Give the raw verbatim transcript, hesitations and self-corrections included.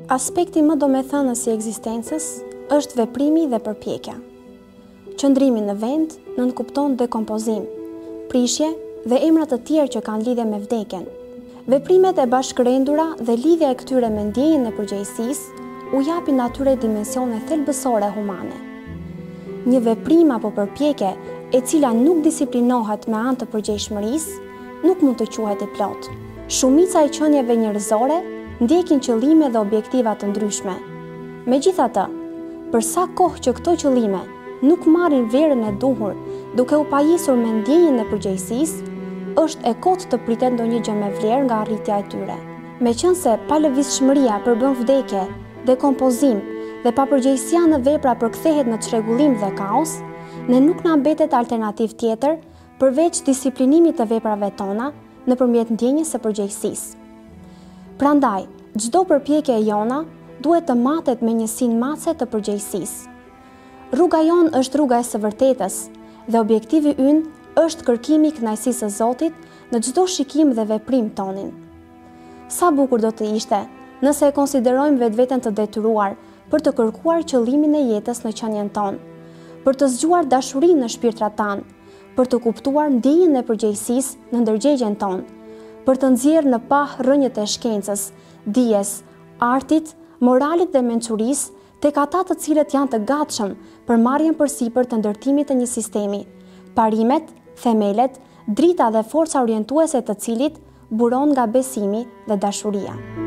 Aspekti më domethënës i ekzistencës është veprimi dhe përpjekja. Qëndrimi në vend nënkupton dekompozim, prishje dhe emra të tjerë që kanë lidhje me vdekjen. Veprimet e bashkërendura dhe lidhja e këtyre me ndjenjën e përgjegjësisë u japin atyre dimensione thelbësore humane. Një veprim apo përpjekje e cila nuk disiplinohet me anë të përgjegjshmërisë, nuk mund të quhet i plot. Shumica e qenieve njerëzore ndjekin qëllime dhe objektiva të ndryshme. Megjithatë, për sa kohë që këto qëllime nuk marrin vlerën e duhur duke u pajisur me ndjenjën e përgjegjësisë, është e kotë të pritet ndonjë gjë me vlerë nga arritja e tyre. Meqense palëvizshmëria përbën vdekje, dekompozim dhe papërgjegjësia në vepra përkthehet në çrregullim dhe kaos, ne nuk na mbetet alternativë tjetër përveç disiplinimit të veprave tona nëpërmjet ndjenjës së përgjegjësisë. Prandaj, çdo përpjekje e jona duhet të matet me njësinë matse të përgjegjësisë. Rruga jonë është rruga e së vërtetës dhe objektivi ynë është kërkimi i kënaqësisë së Zotit në çdo shikim dhe veprim tonin. Sa bukur do të ishte nëse e konsiderojmë vetveten të detyruar për të kërkuar qëllimin e jetës në qenien tonë, për të zgjuar dashurinë në shpirtrat tanë, për të kuptuar ndjenjën e përgjegjësisë në ndërgjegjen tonë, për të nxjerrë në pah rrënjët e shkencës, dijes, artit, moralit dhe mençurisë tek ata të cilët janë të gatshëm për marrjen përsipër të ndërtimit të një sistemi, parimet, themelet, drita dhe forca orientuese të cilit buron nga besimi dhe dashuria.